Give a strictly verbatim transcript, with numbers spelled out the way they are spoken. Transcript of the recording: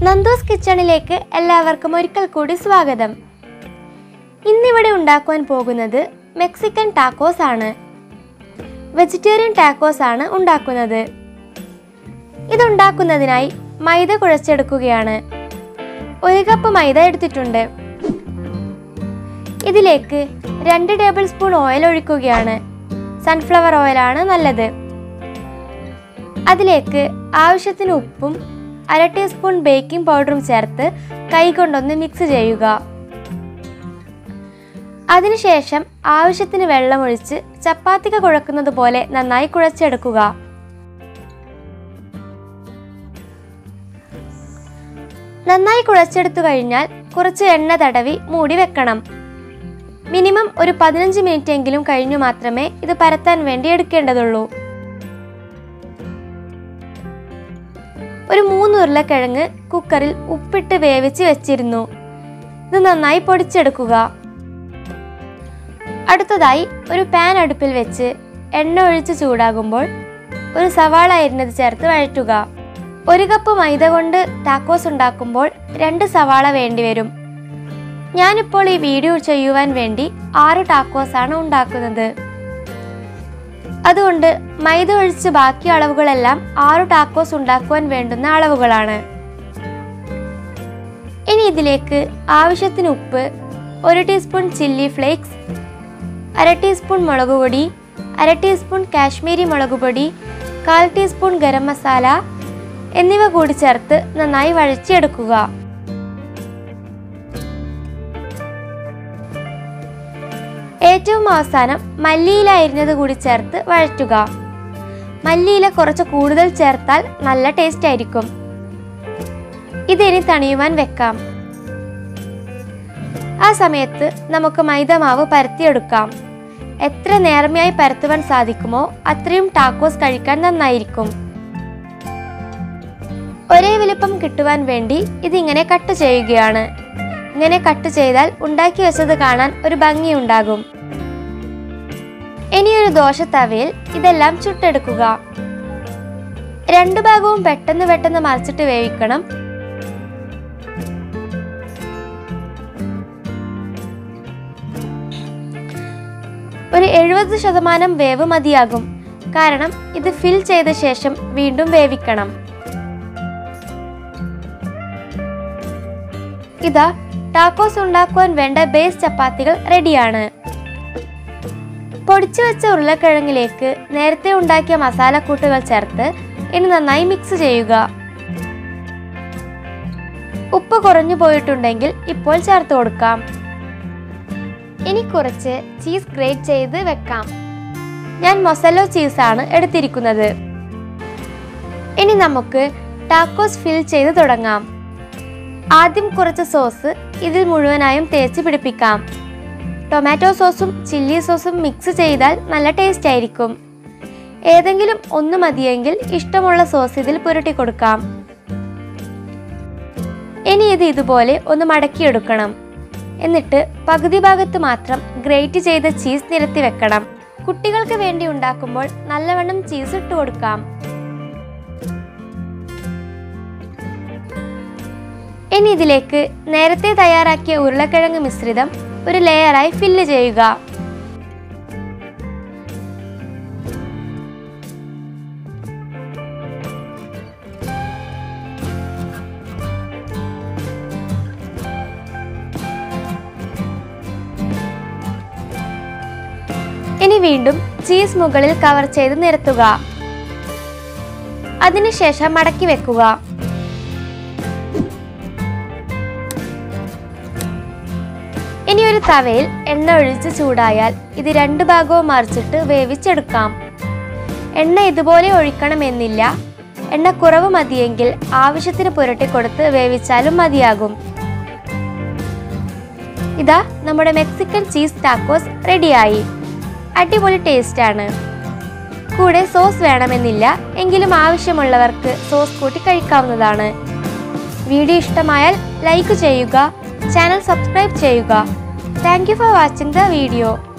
നന്ദൂസ് കിച്ചണിലേക്ക് എല്ലാവർക്കും ഒരിക്കൽ കൂടി സ്വാഗതം. ഇന്നിവിടെ ഉണ്ടാക്കുവാൻ പോകുന്നത് മെക്സിക്കൻ ടാക്കോസ് ആണ്. വെജിറ്റേറിയൻ ടാക്കോസ് ആണ് ഉണ്ടാക്കുന്നത്. ഇതുണ്ടാക്കുന്നതിനായി മൈദ കുഴച്ചെടുക്കുകയാണ്. ഒരു കപ്പ് മൈദ എടുത്തിട്ടുണ്ട്. ഇതിലേക്ക് രണ്ട് ടേബിൾ സ്പൂൺ ഓയിൽ ഒഴിക്കുകയാണ്. സൺഫ്ലവർ ഓയിലാണ് നല്ലത്. അതിലേക്ക് ആവശ്യത്തിന് ഉപ്പും അര ടീസ്പൂൺ ബേക്കിംഗ് പൗഡറും ചേർത്ത് കൈകൊണ്ടൊന്ന് മിക്സ് ചെയ്യുക. അതിനുശേഷം ആവശ്യത്തിന് വെള്ളമൊഴിച്ച് ചപ്പാത്തിക്ക് കുഴക്കുന്നത് പോലെ നന്നായി കുഴച്ചെടുക്കുക. നന്നായി കുഴച്ചെടുത്തു കഴിഞ്ഞാൽ കുറച്ച് എണ്ണ തടവി മൂടി വെക്കണം. മിനിമം ഒരു പതിനഞ്ച് മിനിറ്റ് എങ്കിലും കഴിഞ്ഞു മാത്രമേ ഇത് പരത്താൻ വേണ്ടി എടുക്കേണ്ടതുള്ളൂ. ഒരു മൂന്ന് ഉരുളക്കിഴങ്ങ് കുക്കറിൽ ഉപ്പിട്ട് വേവിച്ച് വെച്ചിരുന്നു. ഇത് നന്നായി പൊടിച്ചെടുക്കുക. അടുത്തതായി ഒരു പാൻ അടുപ്പിൽ വെച്ച് എണ്ണ ഒഴിച്ച് ചൂടാകുമ്പോൾ ഒരു സവാള അരിഞ്ഞത് ചേർത്ത് വഴറ്റുക. ഒരു കപ്പ് മൈദ കൊണ്ട് ടാക്കോസ് ഉണ്ടാക്കുമ്പോൾ രണ്ട് സവാള വേണ്ടിവരും. ഞാനിപ്പോൾ ഈ വീഡിയോ ചെയ്യുവാൻ വേണ്ടി ആറ് ടാക്കോസ് ആണ് ഉണ്ടാക്കുന്നത്. അതുകൊണ്ട് മൈദ ഒഴിച്ച് ബാക്കി അളവുകളെല്ലാം ആറ് ടാക്കോസ് ഉണ്ടാക്കുവാൻ വേണ്ടുന്ന അളവുകളാണ്. ഇനി ഇതിലേക്ക് ആവശ്യത്തിന് ഉപ്പ്, ഒരു ടീസ്പൂൺ ചില്ലി ഫ്ലേക്സ്, അര ടീസ്പൂൺ മുളക് പൊടി, അര ടീസ്പൂൺ കാശ്മീരി മുളക് പൊടി, കാൽ ടീസ്പൂൺ ഗരം മസാല എന്നിവ കൂടി ചേർത്ത് നന്നായി വഴറ്റിയെടുക്കുക. ഏറ്റവും അവസാനം മല്ലിയില അരിഞ്ഞത് കൂടി ചേർത്ത് വഴറ്റുക. മല്ലിയില കുറച്ച് കൂടുതൽ ചേർത്താൽ നല്ല ടേസ്റ്റ് ആയിരിക്കും. ഇതിനി തണിയുവാൻ വെക്കാം. ആ സമയത്ത് നമുക്ക് മൈദമാവ് പരത്തിയെടുക്കാം. എത്ര നേർമയായി പരത്തുവാൻ സാധിക്കുമോ അത്രയും ടാക്കോസ് കഴിക്കാൻ നന്നായിരിക്കും. ഒരേ വലുപ്പം കിട്ടുവാൻ വേണ്ടി ഇതിങ്ങനെ കട്ട് ചെയ്യുകയാണ്. ഇങ്ങനെ കട്ട് ചെയ്താൽ ഉണ്ടാക്കി വെച്ചത് കാണാൻ ഒരു ഭംഗിയുണ്ടാകും. ഇനി ഒരു ദോശത്തവയിൽ ഇതെല്ലാം ചുട്ടെടുക്കുക. രണ്ടു ഭാഗവും പെട്ടെന്ന് പെട്ടെന്ന് മറിച്ചിട്ട് വേവിക്കണം. ഒരു എഴുപത് ശതമാനം വേവ് മതിയാകും. കാരണം ഇത് ഫിൽ ചെയ്ത ശേഷം വീണ്ടും വേവിക്കണം. ഇതാ ടാക്കോസ് ഉണ്ടാക്കുവാൻ വേണ്ട ബേസ് ചപ്പാത്തികൾ റെഡിയാണ്. പൊടിച്ചു വെച്ച ഉരുളക്കിഴങ്ങിലേക്ക് നേരത്തെ ഉണ്ടാക്കിയ മസാലക്കൂട്ടുകൾ ചേർത്ത് ഇനി നന്നായി മിക്സ് ചെയ്യുക. ഉപ്പ് കുറഞ്ഞു പോയിട്ടുണ്ടെങ്കിൽ ഇപ്പോൾ ചേർത്ത് കൊടുക്കാം. ഇനി കുറച്ച് ചീസ് ഗ്രേറ്റ് ചെയ്ത് വെക്കാം. ഞാൻ മൊസല്ലോ ചീസാണ് എടുത്തിരിക്കുന്നത്. ഇനി നമുക്ക് ടാക്കോസ് ഫിൽ ചെയ്ത് തുടങ്ങാം. ആദ്യം കുറച്ച് സോസ് ഇതിൽ മുഴുവനായും തേച്ച് പിടിപ്പിക്കാം. ടൊമാറ്റോ സോസും ചില്ലി സോസും മിക്സ് ചെയ്താൽ നല്ല ടേസ്റ്റ് ആയിരിക്കും. ഏതെങ്കിലും ഒന്ന് മതിയെങ്കിൽ ഇഷ്ടമുള്ള സോസ് ഇതിൽ പുരട്ടി കൊടുക്കാം. ഇനി ഇത് ഇതുപോലെ ഒന്ന് മടക്കിയെടുക്കണം. എന്നിട്ട് പകുതി ഭാഗത്ത് മാത്രം ഗ്രേറ്റ് ചെയ്ത ചീസ് നിരത്തി വെക്കണം. കുട്ടികൾക്ക് വേണ്ടി ഉണ്ടാക്കുമ്പോൾ നല്ലവണ്ണം ചീസ് ഇട്ട് കൊടുക്കാം. ഇനി ഇതിലേക്ക് നേരത്തെ തയ്യാറാക്കിയ ഉരുളക്കിഴങ്ങ് മിശ്രിതം ഒരു ലെയറായി ഫില്ല് ചെയ്യുക. ഇനി വീണ്ടും ചീസ് മുകളിൽ കവർ ചെയ്ത് നിരത്തുക. അതിനുശേഷം മടക്കി വെക്കുക. ഇനി ഒരു തവയിൽ എണ്ണ ഒഴിച്ച് ചൂടായാൽ ഇത് രണ്ട് ഭാഗവും മറിച്ചിട്ട് വേവിച്ചെടുക്കാം. എണ്ണ ഇതുപോലെ ഒഴിക്കണമെന്നില്ല. എണ്ണ കുറവ് മതിയെങ്കിൽ ആവശ്യത്തിന് പുരട്ടിക്കൊടുത്ത് വേവിച്ചാലും മതിയാകും. ഇതാ നമ്മുടെ മെക്സിക്കൻ ചീസ് ടാക്കോസ് റെഡിയായി. അടിപൊളി ടേസ്റ്റാണ്. കൂടെ സോസ് വേണമെന്നില്ല. എങ്കിലും ആവശ്യമുള്ളവർക്ക് സോസ് കൂട്ടി കഴിക്കാവുന്നതാണ്. വീഡിയോ ഇഷ്ടമായാൽ ലൈക്ക് ചെയ്യുക. ചാനൽ സബ്സ്ക്രൈബ് ചെയ്യുക. Thank you for watching the video.